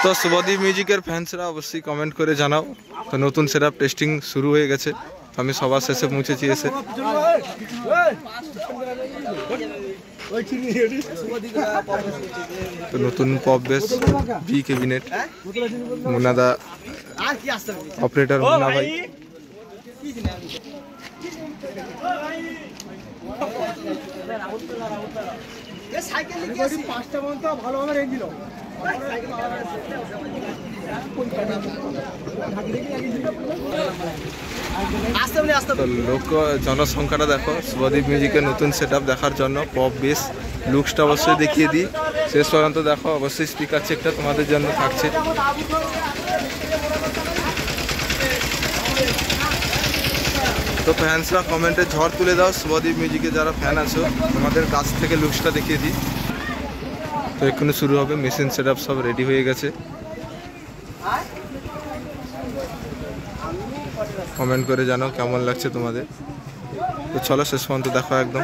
তো শুভদীপ মিউজিকের ফ্যান্সরা অবশ্যই কমেন্ট করে জানাও। তো নতুন সেটআপ টেস্টিং শুরু হয়ে গেছে, আমি সবার শেষে পৌঁছেছি এসে। তো নতুন পপ বেস বি ক্যাবিনেট, মুন্নাদা অপারেটর, মুন্না ভাই। লোক জনসংখ্যাটা দেখো শুভদীপ মিউজিকের নতুন সেটআপ দেখার জন্য। পপ বেস লুকসটা অবশ্যই দেখিয়ে দিই, শেষ পর্যন্ত দেখো। অবশ্যই স্পিকার চেকটা তোমাদের জন্য থাকছে। তো ফ্যান্সরা কমেন্টে ঝড় তুলে দাও, শুভদীপ মিউজিকে যারা ফ্যান আছো তোমাদের কাছ থেকে লুকসটা দেখিয়ে দিই। তো এক্ষুনি শুরু হবে, মেশিন সেটআপ সব রেডি হয়ে গেছে। কমেন্ট করে জানাও কেমন লাগছে তোমাদের। তো চলো শেষ পর্যন্ত দেখো একদম।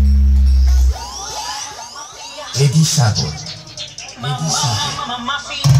Dg Amplifier.